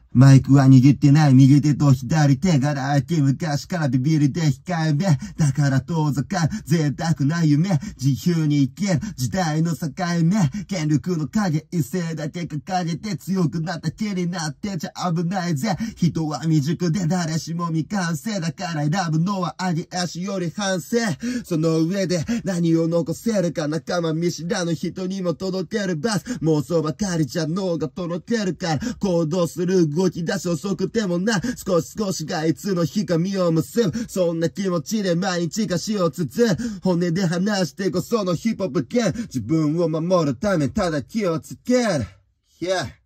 マイクは握ってない右手と左手がら空き昔からビビりで控えめだから遠ざかる贅沢な夢自由に生きる時代の境目権力の影一斉だけ掲げて強くなった気になってちゃ危ないぜ人は未熟で誰しも未完成だから選ぶのは上げ足より反省その上で何を残せるか仲間見知らぬ人にも届けるバス妄想ばかりじゃ脳がとろけるから行動する動き出し遅くてもな少しがいつの日か実を結ぶそんな気持ちで毎日が死を包む骨で話してこそのヒップホップゲーム自分を守るためただ気をつける、yeah